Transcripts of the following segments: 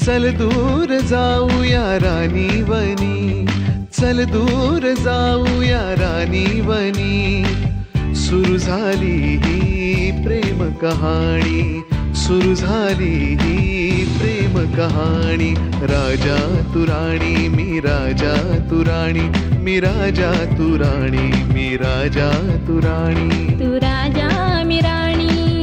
चल दूर जाऊया रानी वनी, चल दूर जाऊया रानी वनी. सुरू झाली ही प्रेम कहाणी, सुरू झाली ही प्रेम कहाणी. राजा तू राणी, मी राजा तू राणी, मी राजा तू राणी, मी राजा तू राणी. तू राजा मी राणी.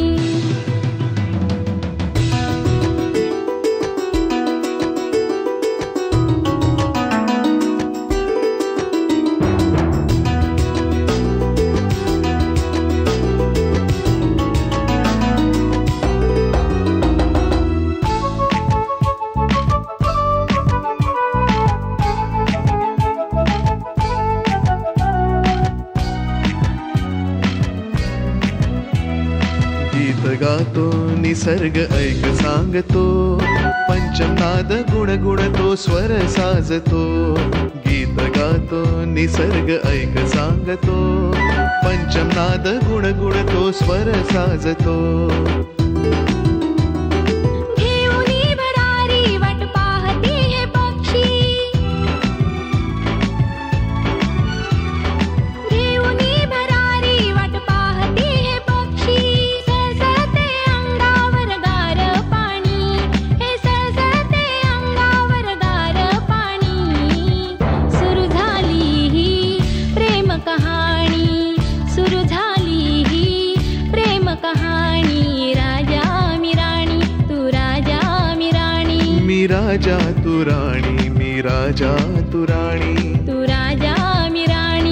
गीत गातो निसर्ग ऐक सांगतो, पंचमनाद गुणगुणतो स्वर साजतो. गीत गातो निसर्ग ऐक सांगतो, पंचमनाद गुणगुणतो स्वर साजतो. मी राजा तू राणी, मी राजा तू राणी. तू राजा मी राणी.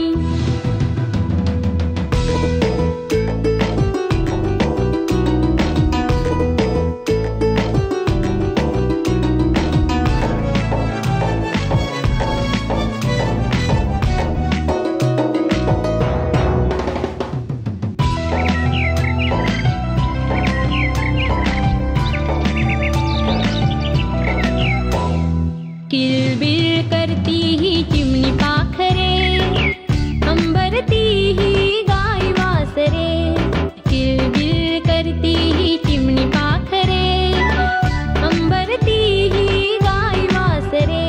किलबिल करती ही चिमणी पाखरे, अंबरती ही गाय वासरे. किलबिल करती ही चिमणी पाखरे, अंबरती ही गाय वासरे.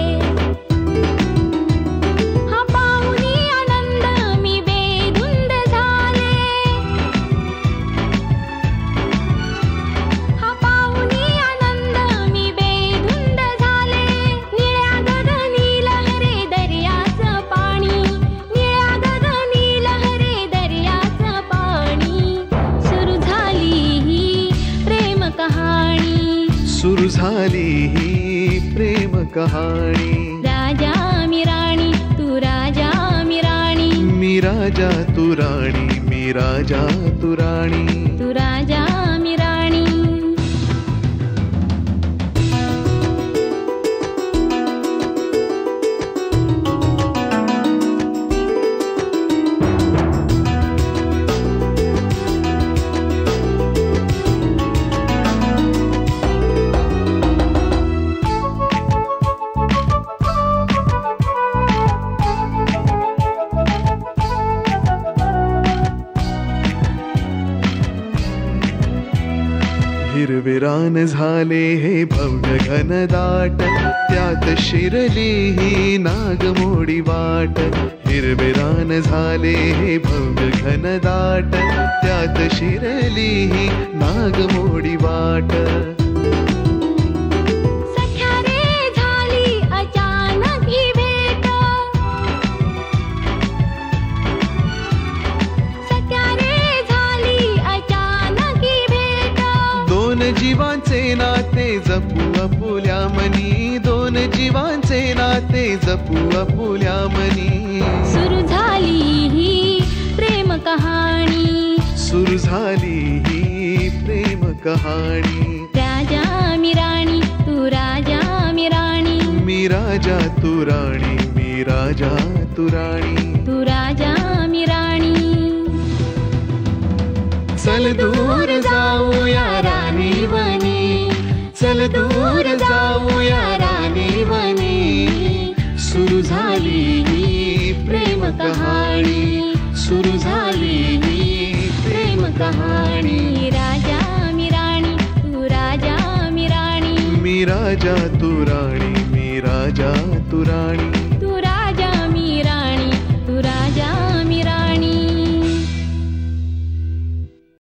हा पाहुनी आनंद मी बेधुंद झाले, हा पाहुनी आनंद मी बेधुंद झाले. सुरू झाली ही प्रेम कहाणी. राजा मी राणी, तू राजा मी राणी, मी राजा तू राणी, मी राजा तू राणी. तू राजा मी राणी. हिरविरान झाले हे भव्य घनदाट, त्यात शिरली ही नागमोडी वाट. हिरविरान झाले हे भव्य घनदाट, त्यात शिरली ही नागमोडी वाट. जीवांचे नाते जपू आपुल्या मनी, दोन जीवांचे नाते जपू आपुल्या मनी. सुरू झाली ही प्रेम कहाणी, सुरू झाली ही प्रेम कहाणी. राजा मी राणी, तू राजा मी राणी, मी राजा तू राणी, मी राजा तू राणी. तू राजा मी राणी. चल दूर जाऊया रानी वनी, चल दूर जाऊया रानी वनी. सुरू झाली ही प्रेम कहाणी, सुरू झाली ही प्रेम कहाणी. राजा मी राणी, तू राजा मी राणी, मी मी राजा तू राणी, मी राजा तू राणी.